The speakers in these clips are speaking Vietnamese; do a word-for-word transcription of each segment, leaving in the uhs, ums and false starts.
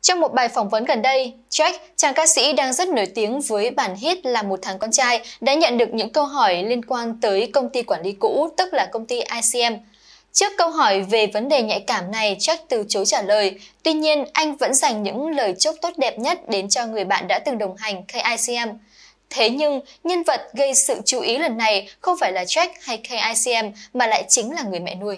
Trong một bài phỏng vấn gần đây, Jack, chàng ca sĩ đang rất nổi tiếng với bản hit Là Một Thằng Con Trai, đã nhận được những câu hỏi liên quan tới công ty quản lý cũ, tức là công ty i xê em. Trước câu hỏi về vấn đề nhạy cảm này, Jack từ chối trả lời. Tuy nhiên, anh vẫn dành những lời chúc tốt đẹp nhất đến cho người bạn đã từng đồng hành ca i xê em. Thế nhưng, nhân vật gây sự chú ý lần này không phải là Jack hay ca i xê em mà lại chính là người mẹ nuôi.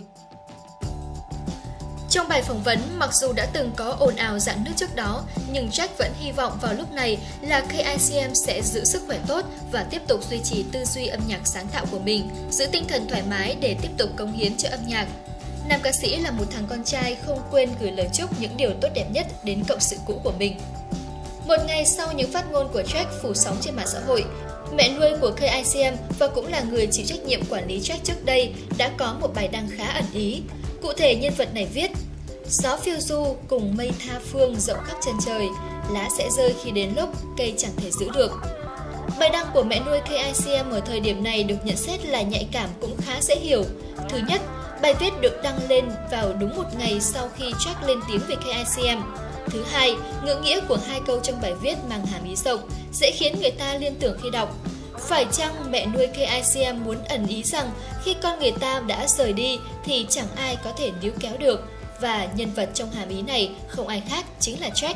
Trong bài phỏng vấn, mặc dù đã từng có ồn ào rạn nứt trước đó, nhưng Jack vẫn hy vọng vào lúc này là ca i xê em sẽ giữ sức khỏe tốt và tiếp tục duy trì tư duy âm nhạc sáng tạo của mình, giữ tinh thần thoải mái để tiếp tục cống hiến cho âm nhạc. Nam ca sĩ là một thằng con trai không quên gửi lời chúc những điều tốt đẹp nhất đến cộng sự cũ của mình. Một ngày sau những phát ngôn của Jack phủ sóng trên mạng xã hội, mẹ nuôi của ca i xê em và cũng là người chịu trách nhiệm quản lý Jack trước đây đã có một bài đăng khá ẩn ý. Cụ thể, nhân vật này viết: gió phiêu du cùng mây tha phương rộng khắp chân trời, lá sẽ rơi khi đến lúc cây chẳng thể giữ được. Bài đăng của mẹ nuôi ca i xê em ở thời điểm này được nhận xét là nhạy cảm cũng khá dễ hiểu. Thứ nhất, bài viết được đăng lên vào đúng một ngày sau khi Jack lên tiếng về ca i xê em. Thứ hai, ngữ nghĩa của hai câu trong bài viết mang hàm ý rộng, dễ khiến người ta liên tưởng khi đọc. Phải chăng mẹ nuôi ca i xê em muốn ẩn ý rằng khi con người ta đã rời đi thì chẳng ai có thể níu kéo được, và nhân vật trong hàm ý này không ai khác chính là Jack.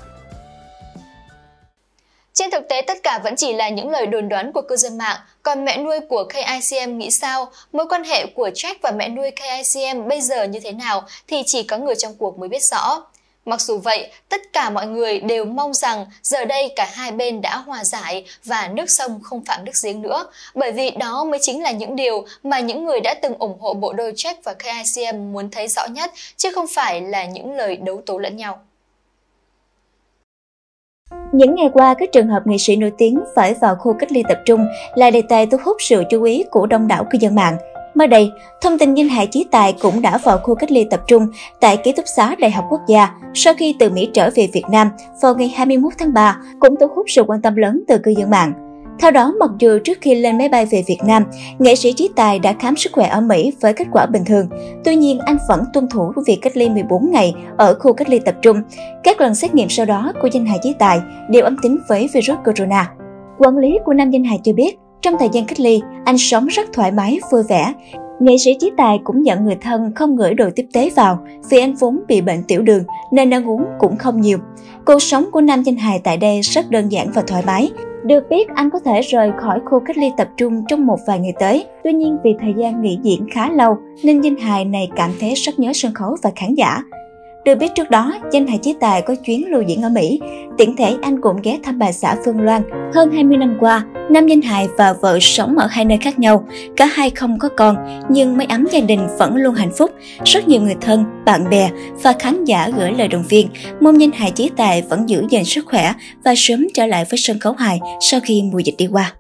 Trên thực tế, tất cả vẫn chỉ là những lời đồn đoán của cư dân mạng. Còn mẹ nuôi của ca i xê em nghĩ sao? Mối quan hệ của Jack và mẹ nuôi ca i xê em bây giờ như thế nào thì chỉ có người trong cuộc mới biết rõ. Mặc dù vậy, tất cả mọi người đều mong rằng giờ đây cả hai bên đã hòa giải và nước sông không phạm nước giếng nữa, bởi vì đó mới chính là những điều mà những người đã từng ủng hộ bộ đôi Jack và ca i xê em muốn thấy rõ nhất, chứ không phải là những lời đấu tố lẫn nhau. Những ngày qua, các trường hợp nghệ sĩ nổi tiếng phải vào khu cách ly tập trung là đề tài thu hút sự chú ý của đông đảo cư dân mạng. Mới đây, thông tin danh hài Chí Tài cũng đã vào khu cách ly tập trung tại ký túc xá Đại học Quốc gia sau khi từ Mỹ trở về Việt Nam vào ngày hai mươi mốt tháng ba, cũng thu hút sự quan tâm lớn từ cư dân mạng. Theo đó, mặc dù trước khi lên máy bay về Việt Nam, nghệ sĩ Chí Tài đã khám sức khỏe ở Mỹ với kết quả bình thường, tuy nhiên anh vẫn tuân thủ việc cách ly mười bốn ngày ở khu cách ly tập trung. Các lần xét nghiệm sau đó của danh hài Chí Tài đều âm tính với virus corona. Quản lý của nam danh hài cho biết, trong thời gian cách ly, anh sống rất thoải mái, vui vẻ. Nghệ sĩ Chí Tài cũng nhận người thân không gửi đồ tiếp tế vào vì anh vốn bị bệnh tiểu đường nên ăn uống cũng không nhiều. Cuộc sống của nam danh hài tại đây rất đơn giản và thoải mái. Được biết, anh có thể rời khỏi khu cách ly tập trung trong một vài ngày tới. Tuy nhiên, vì thời gian nghỉ diễn khá lâu nên danh hài này cảm thấy rất nhớ sân khấu và khán giả. Được biết trước đó, danh hài Chí Tài có chuyến lưu diễn ở Mỹ. Tiện thể anh cũng ghé thăm bà xã Phương Loan. Hơn hai mươi năm qua, nam danh hài và vợ sống ở hai nơi khác nhau. Cả hai không có con, nhưng mái ấm gia đình vẫn luôn hạnh phúc. Rất nhiều người thân, bạn bè và khán giả gửi lời động viên, mong danh hài Chí Tài vẫn giữ gìn sức khỏe và sớm trở lại với sân khấu hài sau khi mùa dịch đi qua.